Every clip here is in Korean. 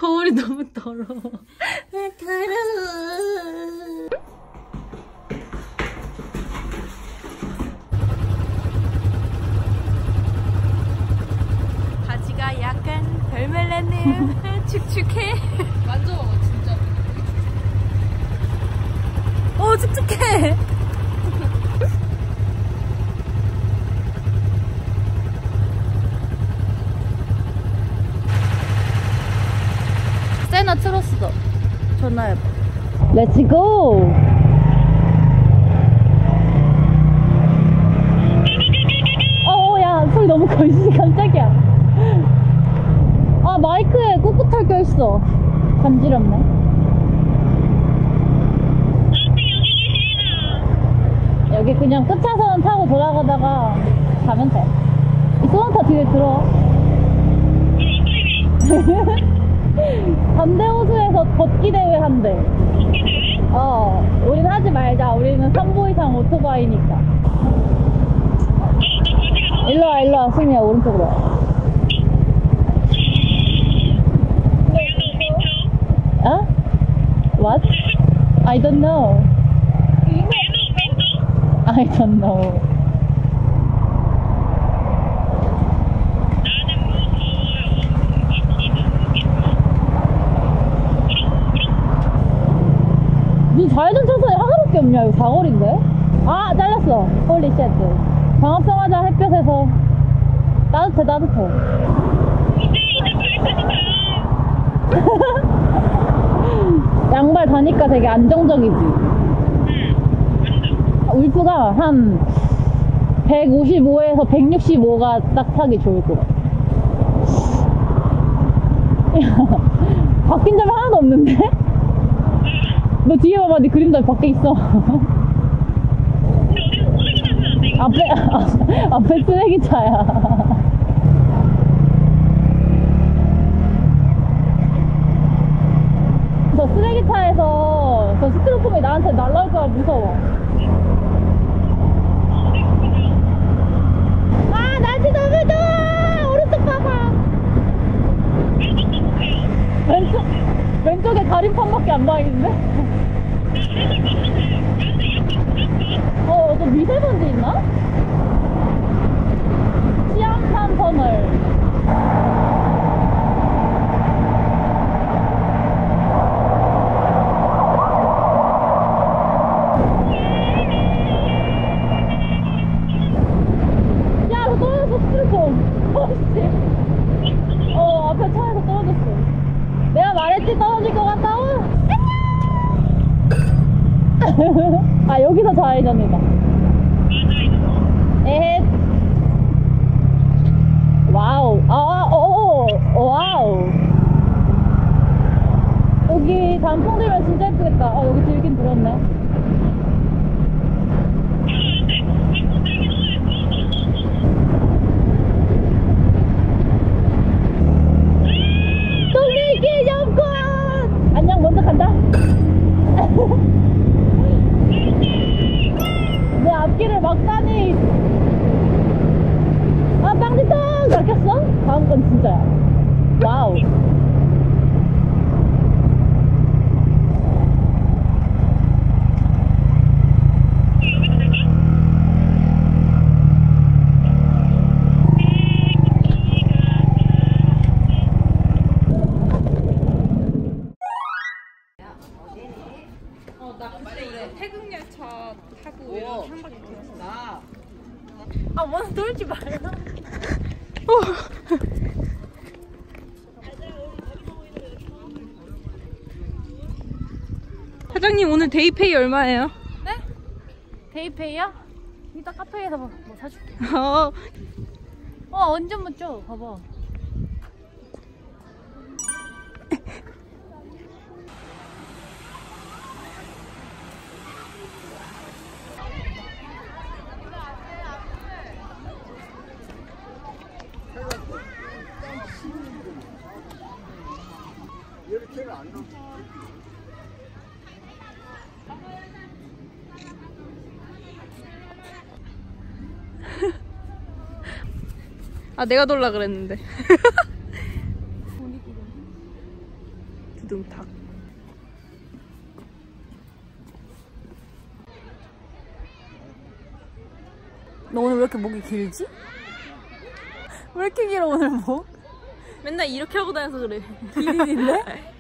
거울이 너무 더러워. 더러워. 바지가 약간 덜 말랐네요. 축축해. 만져봐 진짜. 축축해. 세나 틀었어. 전화해봐. Let's go. 야, 소리 너무 커있어. 깜짝이야. 아, 마이크에 꿋꿋할 껴있어. 간지럽네. 여기 그냥 끝차선 타고 돌아가다가 가면 돼. 이 소나타 뒤에 들어. 담대호수에서 걷기 대회 한대. 우린 하지 말자. 우리는 3보 이상 오토바이니까. 일로와, 수미야, 오른쪽으로 와. 어? What? I don't know. I don't know. 니 좌회전 차선에 하나밖에 없냐? 이거 사거리인데? 아, 잘렸어. 홀리 쉣. 광합성하자. 햇볕에서 따뜻해. 양발 다니까 되게 안정적이지. 울프가 한 155에서 165가 딱 타기 좋을 것 같아. 야, 바뀐 점이 하나도 없는데? 너 뒤에 봐봐. 네 그림자 밖에 있어. 앞에 쓰레기차야. 저 쓰레기차에서 저 스티로폼이 나한테 날라올까 무서워. 아, 날씨 너무 더워. 오른쪽 봐봐. 왼쪽에 가림판밖에 안 보이는데? 너 미세먼지 있나? 시암산 터널. 야, 너 떨어졌어, 스티로폼. 앞에 차에서 떨어졌어. 내가 말했지, 떨어질 것 같다고? 아, 여기서 좌회전이다. 에헷. 와우. 와우. 여기 단풍 들면 진짜 예쁘겠다. 여기 들긴 들었네. 동일기 점권! 안녕, 먼저 간다. 내 앞길을 막다니. 아, 빵지통! 낚였어? 다음 건 진짜야. 와우. 태극열차 타고 이렇게 한 바퀴 돌았어. 아, 먼저 돌지 말라. 사장님, 오늘 데이페이 얼마예요? 네? 데이페이야? 이따 카페에서 뭐 사줄게. 완전 멋져. 봐봐. 이렇게는 안 넣어. 아, 내가 돌라 그랬는데. 기둥탁. 너 오늘 왜 이렇게 목이 길지? 왜 이렇게 길어 오늘 목? 맨날 이렇게 하고 다녀서 그래. 기린인데?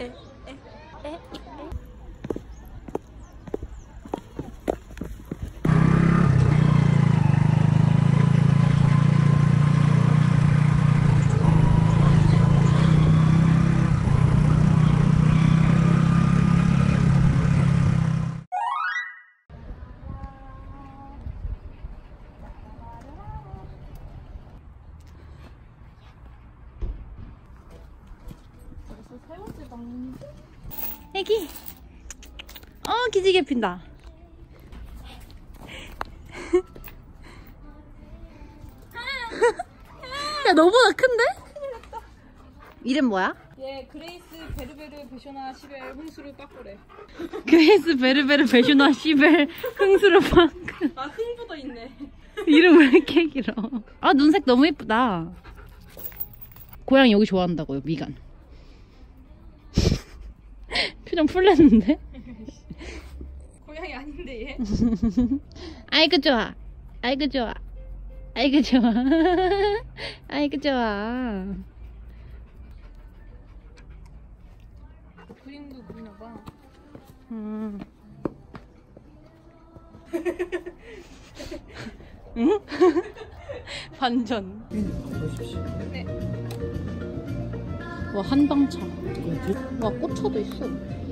세 번째 방문이지? 애기. 기지개 핀다. 야, 너보다 큰데? 이름 뭐야? 얘 그레이스 베르베르 베쇼나 시벨 홍수르 빠꾸래. 그레이스 베르베르 베슈나 시벨 흥수르 방크. 아, 흥보다 있네. 이름 왜 이렇게 길어? 아, 눈색 너무 예쁘다. 고양이 여기 좋아한다고요, 미간. 표정 풀렸는데? 고양이 아닌데 얘? 아이고 좋아. 아이고 좋아. 아이고 좋아. 아이고 좋아. 그림도 그리나봐. 응? 반전. 네. 와, 한방차. 와, 꽃차도 있어.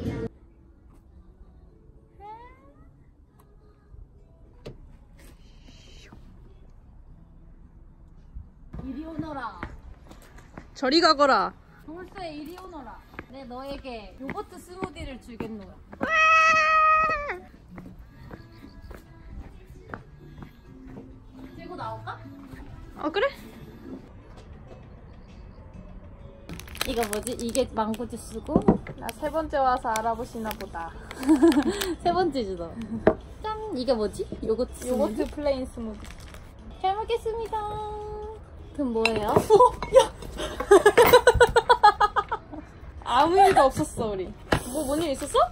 이리 오너라. 저리 가거라. 돌쇠 이리 오너라. 내 너에게 요거트 스무디를 주겠노라. 들고 나올까? 그래? 이거 뭐지? 이게 망고 주스고 나 세 번째 와서 알아보시나 보다. 세 번째 주다. 짠! 이게 뭐지? 요거트 요거트 스무디? 플레인 스무디. 잘 먹겠습니다. 그럼 뭐예요? 아무 일도 없었어 우리. 뭔 일 있었어?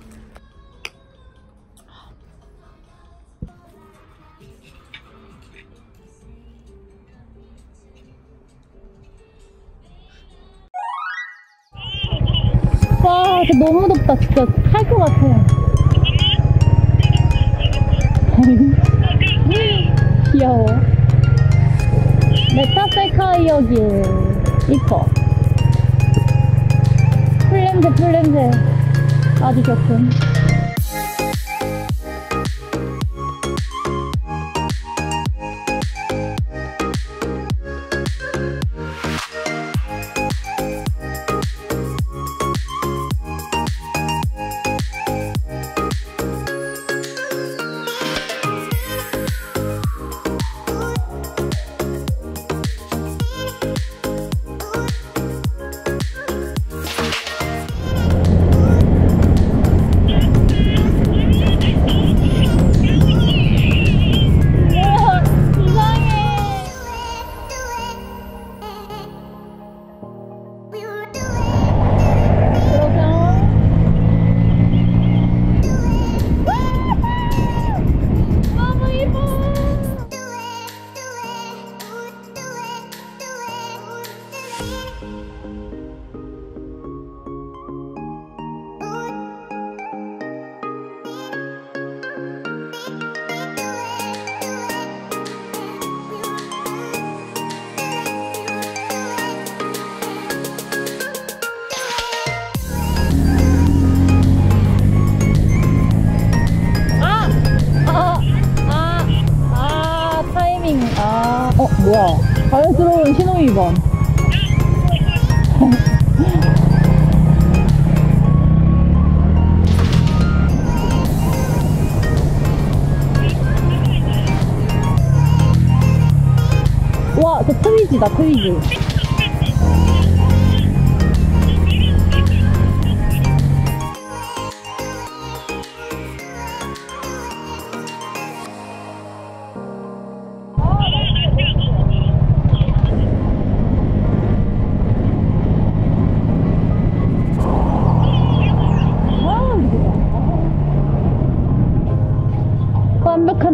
와, 진짜 너무 덥다. 진짜 할 것 같아. 귀여워. 메타세카이어길. 이뻐. 풀냄새, 풀냄새. 아주 좋군. 뭐야? 자연스러운 신호위반. 와, 저 트위지다, 트위지.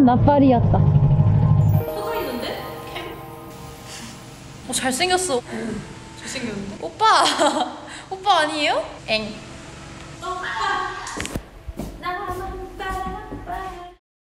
나팔이었다. 서져 있는데? 잘생겼어. 잘생겼는데? 오빠! 오빠 아니에요? 엥. 오빠!